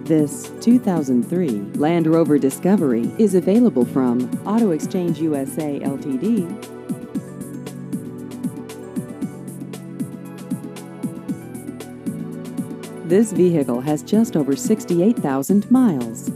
This 2003 Land Rover Discovery is available from Auto Exchange USA Ltd. This vehicle has just over 68,000 miles.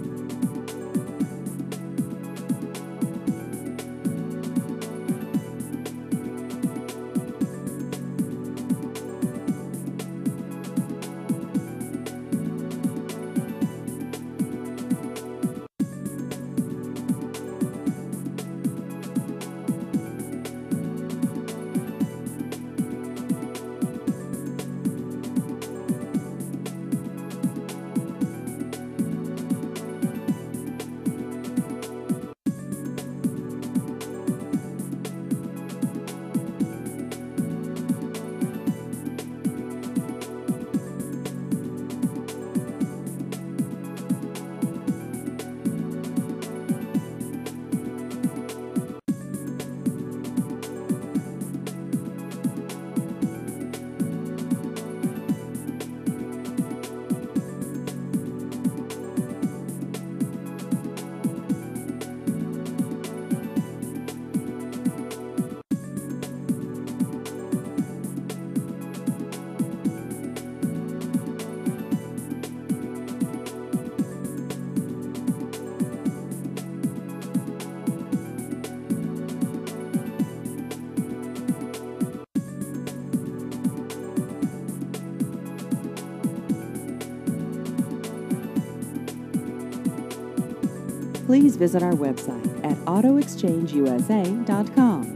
Please visit our website at autoexchangeusa.com.